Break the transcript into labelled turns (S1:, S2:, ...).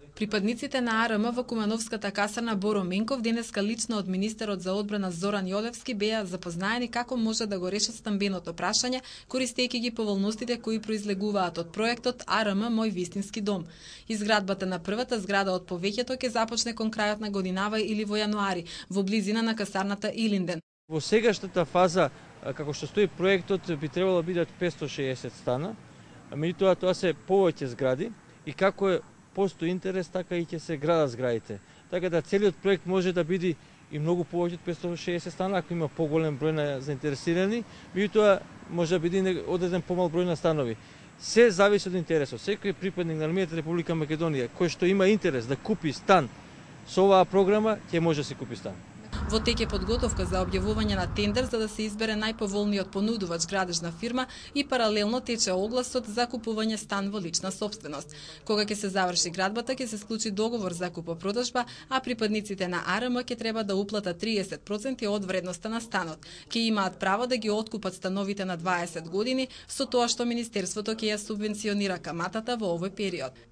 S1: Припадниците на АРМ во Кумановската касарна Боро Менков денеска лично од министерот за одбрана Зоран Јолевски беа запознаени како може да го решат стамбеното прашање, користејќи ги поволностите кои произлегуваат од проектот АРМ Мој вистински дом. Изградбата на првата зграда од повеќето ќе започне кон крајот на годинава или во јануари, во близина на касарната Илинден.
S2: Во сегашната фаза, како што стои проектот, би требало да бидат 560 стана, меѓутоа тоа се повеќе згради и како постои интерес, така и ќе се градат зградите. Така да целиот проект може да биде и многу повеќе од 560 стана, ако има поголем број на заинтересирани, меѓутоа може да биде одреден помал број на станови. Се зависи од интересот. Секој припадник на Армијата Република Македонија кој што има интерес да купи стан со оваа програма, ќе може да си купи стан.
S1: Во тек е подготовка за објавување на тендер за да се избере најповолниот понудувач градежна фирма и паралелно тече огласот за купување стан во лична сопственост. Кога ќе се заврши градбата, ќе се склучи договор за купопродажба, а припадниците на АРМ ќе треба да уплатат 30% од вредноста на станот. Ќе имаат право да ги откупат становите на 20 години, со тоа што Министерството ќе ја субвенционира каматата во овој период.